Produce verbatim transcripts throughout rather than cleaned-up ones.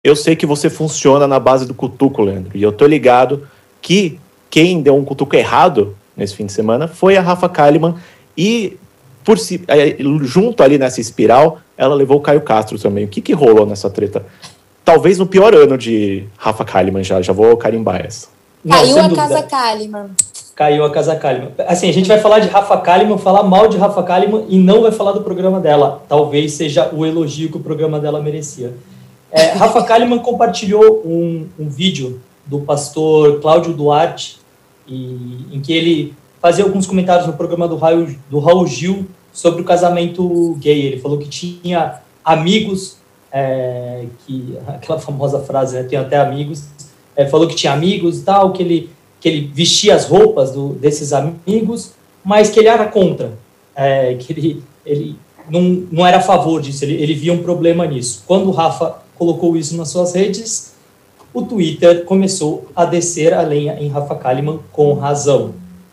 eu sei que você funciona na base do cutuco, Leandro. E eu tô ligado que quem deu um cutuco errado nesse fim de semana foi a Rafa Kalimann. E por si, junto ali nessa espiral, ela levou o Caio Castro também. O que, que rolou nessa treta? Talvez no pior ano de Rafa Kalimann, já, já vou carimbar essa. Caiu Não, a dúvida. Casa Kalimann. Caiu a Casa Kalimann. Assim, a gente vai falar de Rafa Kalimann, falar mal de Rafa Kalimann e não vai falar do programa dela. Talvez seja o elogio que o programa dela merecia. É, Rafa Kalimann compartilhou um, um vídeo do pastor Cláudio Duarte, e, em que ele fazia alguns comentários no programa do Raul, do Raul Gil sobre o casamento gay. Ele falou que tinha amigos, é, que, aquela famosa frase, né, tem até amigos, é, falou que tinha amigos e tal, que ele, que ele vestia as roupas do, desses amigos, mas que ele era contra, é, que ele, ele não, não era a favor disso, ele, ele via um problema nisso. Quando o Rafa colocou isso nas suas redes, o Twitter começou a descer a lenha em Rafa Kalimann com razão.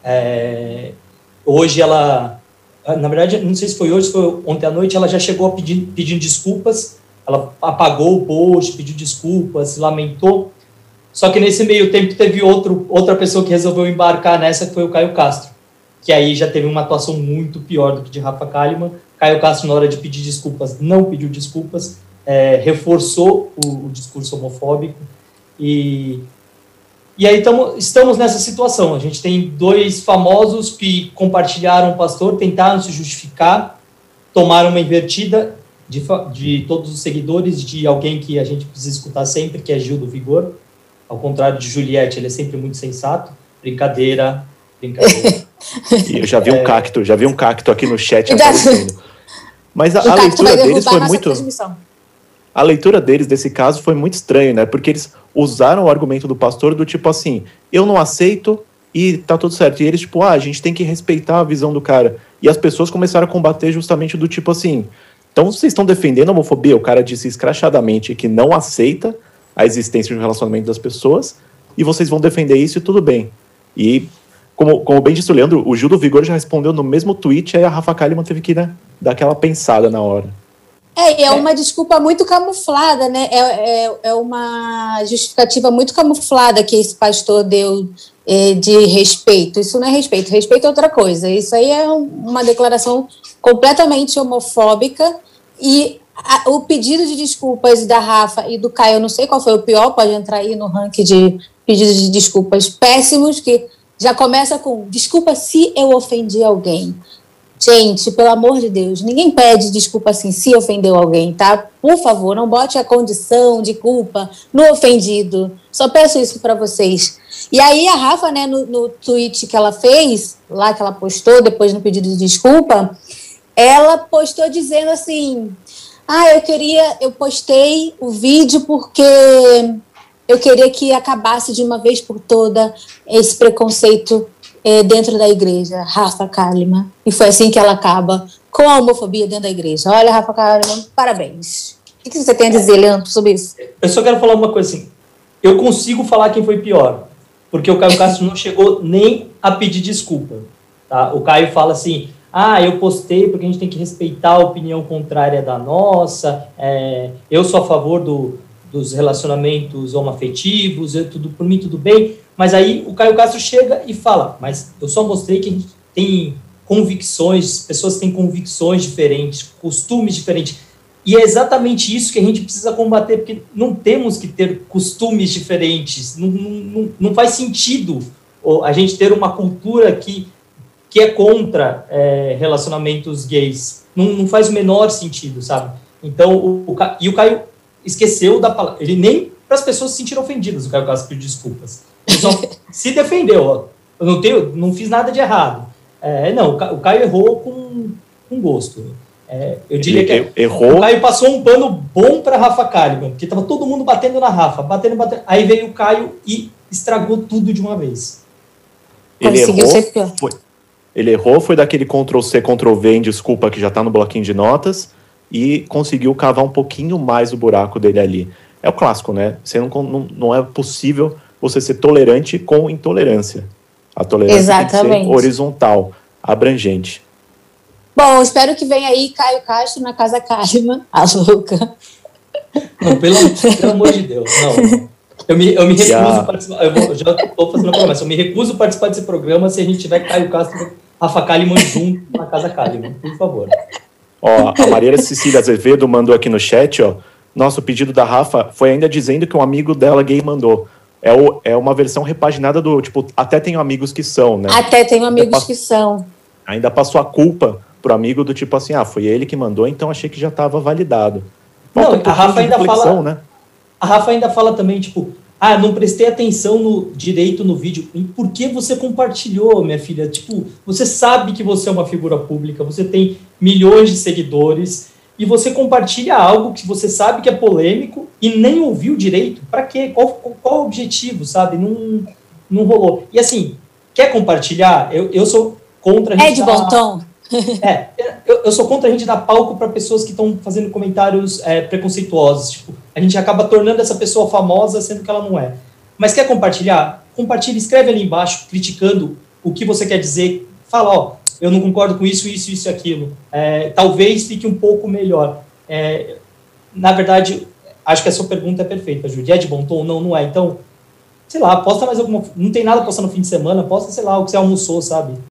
É, hoje ela, na verdade, não sei se foi hoje, se foi ontem à noite, ela já chegou a pedir, pedindo desculpas, ela apagou o post, pediu desculpas, se lamentou, só que nesse meio tempo teve outro, outra pessoa que resolveu embarcar nessa, que foi o Caio Castro, que aí já teve uma atuação muito pior do que de Rafa Kalimann. Caio Castro, na hora de pedir desculpas, não pediu desculpas, é, reforçou o, o discurso homofóbico, e, e aí tamo, estamos nessa situação. A gente tem dois famosos que compartilharam o pastor, tentaram se justificar, tomaram uma invertida de, de todos os seguidores de alguém que a gente precisa escutar sempre, que é Gil do Vigor. Ao contrário de Juliette, ele é sempre muito sensato. Brincadeira, brincadeira. E eu já vi é... um cacto, já vi um cacto aqui no chat aparecendo. Mas a, a leitura deles foi muito... A leitura deles desse caso foi muito estranha, né? Porque eles usaram o argumento do pastor do tipo assim, eu não aceito e tá tudo certo. E eles tipo, ah, a gente tem que respeitar a visão do cara. E as pessoas começaram a combater justamente do tipo assim, então vocês estão defendendo a homofobia? O cara disse escrachadamente que não aceita a existência de um relacionamento das pessoas e vocês vão defender isso e tudo bem. E, como, como bem disse o Leandro, o Gil do Vigor já respondeu no mesmo tweet, aí a Rafa Kalimann teve que, né, dar aquela pensada na hora. É, e é uma desculpa muito camuflada, né? É, é, é uma justificativa muito camuflada que esse pastor deu é, de respeito. Isso não é respeito, respeito é outra coisa. Isso aí é uma declaração completamente homofóbica e a, o pedido de desculpas da Rafa e do Caio, eu não sei qual foi o pior, pode entrar aí no ranking de pedidos de desculpas péssimos, que já começa com desculpa se eu ofendi alguém. Gente, pelo amor de Deus, ninguém pede desculpa assim se ofendeu alguém, tá? Por favor, não bote a condição de culpa no ofendido. Só peço isso para vocês. E aí a Rafa, né, no, no tweet que ela fez, lá que ela postou, depois no pedido de desculpa, ela postou dizendo assim, ah, eu queria, eu postei o vídeo porque eu queria que acabasse de uma vez por toda esse preconceito É, dentro da igreja, Rafa Kalimann. E foi assim que ela acaba com a homofobia dentro da igreja. Olha, Rafa Kalimann, parabéns. O que você tem a dizer, Leandro, sobre isso? Eu só quero falar uma coisa assim. Eu consigo falar quem foi pior, porque o Caio Castro não chegou nem a pedir desculpa. Tá? O Caio fala assim, ah, eu postei porque a gente tem que respeitar a opinião contrária da nossa, é, eu sou a favor do, dos relacionamentos homoafetivos, eu, tudo, por mim tudo bem. Mas aí o Caio Castro chega e fala, mas eu só mostrei que a gente tem convicções, pessoas têm convicções diferentes, costumes diferentes. E é exatamente isso que a gente precisa combater, porque não temos que ter costumes diferentes. Não, não, não faz sentido a gente ter uma cultura que, que é contra é, relacionamentos gays. Não, não faz o menor sentido, sabe? Então, o, o, e o Caio esqueceu da palavra. Ele nem para as pessoas se sentirem ofendidas, o Caio Castro pediu desculpas. Ele só se defendeu, ó. Eu não, tenho, não fiz nada de errado. É, não, o Caio errou com, com gosto. É, eu diria Ele que errou. O Caio passou um pano bom para Rafa Kalimann, porque estava todo mundo batendo na Rafa, batendo, batendo. Aí veio o Caio e estragou tudo de uma vez. Ele errou, foi, ele errou, foi daquele control C, control V em desculpa que já está no bloquinho de notas e conseguiu cavar um pouquinho mais o buraco dele ali. É o clássico, né? Você não, não, não é possível você ser tolerante com intolerância. A tolerância Exatamente. Tem que ser horizontal, abrangente. Bom, espero que venha aí Caio Castro na Casa Kalimann, a louca. Não, pelo, pelo amor de Deus, não. Eu me, eu me recuso a participar, eu, vou, eu já estou fazendo a promessa, eu me recuso a participar desse programa se a gente tiver Caio Castro e Rafa Kalimann junto na Casa Kalimann, por favor. Ó, a Maria Cecília Azevedo mandou aqui no chat, ó, nosso pedido da Rafa foi ainda dizendo que um amigo dela gay mandou. É, o, é uma versão repaginada do, tipo, até tenho amigos que são, né? Até tenho amigos que são. Ainda passou a culpa pro amigo do tipo assim, ah, foi ele que mandou, então achei que já estava validado. Falta não, um a Rafa ainda fala, né? A Rafa ainda fala também, tipo, ah, não prestei atenção no direito no vídeo. E por que você compartilhou, minha filha? Tipo, você sabe que você é uma figura pública, você tem milhões de seguidores, e você compartilha algo que você sabe que é polêmico e nem ouviu direito. Para quê? Qual, qual o objetivo, sabe? Não, não rolou. E assim, quer compartilhar? Eu, eu sou contra a gente... É de bom tom. É, eu, eu sou contra a gente dar palco para pessoas que estão fazendo comentários é, preconceituosos. Tipo, a gente acaba tornando essa pessoa famosa, sendo que ela não é. Mas quer compartilhar? Compartilha, escreve ali embaixo, criticando o que você quer dizer. Fala, ó, eu não concordo com isso, isso, isso e aquilo. É, talvez fique um pouco melhor. É, na verdade, acho que a sua pergunta é perfeita, Júlia. É de bom tom? Não, não é. Então, sei lá, posta mais alguma... Não tem nada pra postar no fim de semana, posta, sei lá, o que você almoçou, sabe?